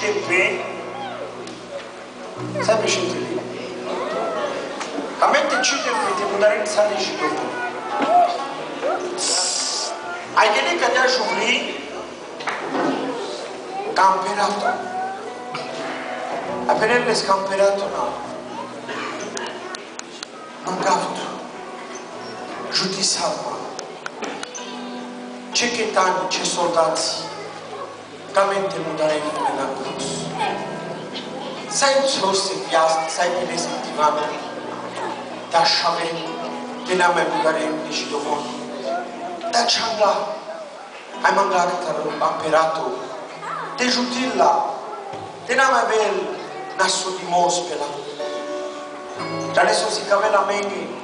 de pe să președinte. Camente ce de pe te mudare în țară și după. Ai gândit că te-aș umri camperato. Apelele scamperato no. Mancato. Giudiziato. Ce chetani, ce soldați, camente mudare in la cruz. Sai soste viast, sai che ne sentivano. Da șame, te ne-am mai mudare și domon. Da cianda, ai mangat camperato. Te giutilla, te ne-am mai vel naso di mospela. Da adesso si cavela meni.